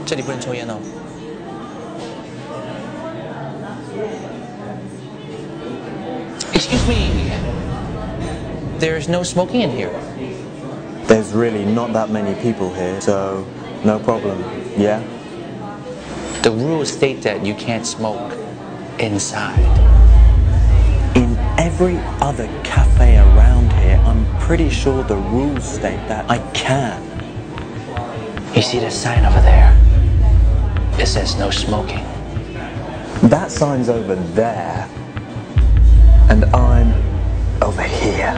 这里不能抽烟哦。Excuse me. There's no smoking in here. There's really not that many people here, so no problem, yeah? The rules state that you can't smoke inside. In every other cafe around here, I'm pretty sure the rules state that I can. You see the sign over there? It says no smoking. That sign's over there, and I'm over here.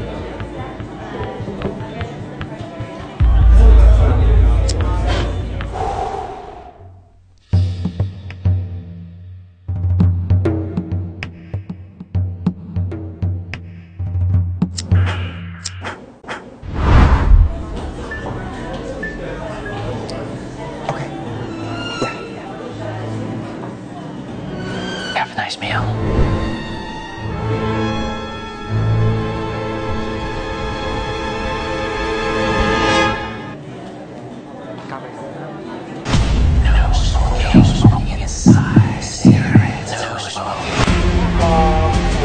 Have a nice meal. No smoking inside. Cigarettes. No smoking.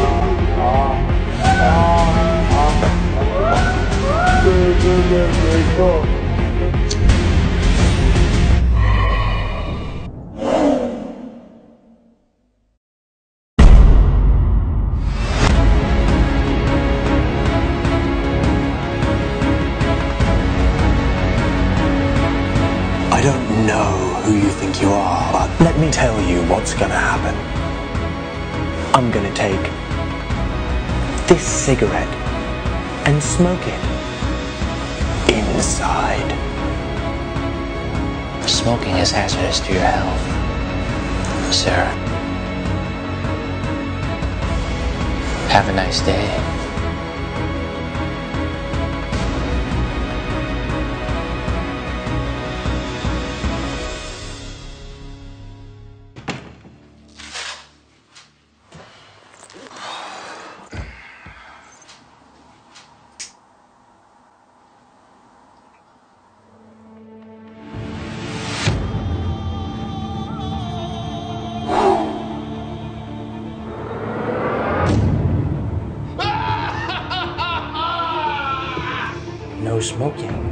I don't know who you think you are, but let me tell you what's gonna happen. I'm gonna take this cigarette and smoke it inside. Smoking is hazardous to your health, sir. Have a nice day. No smoking.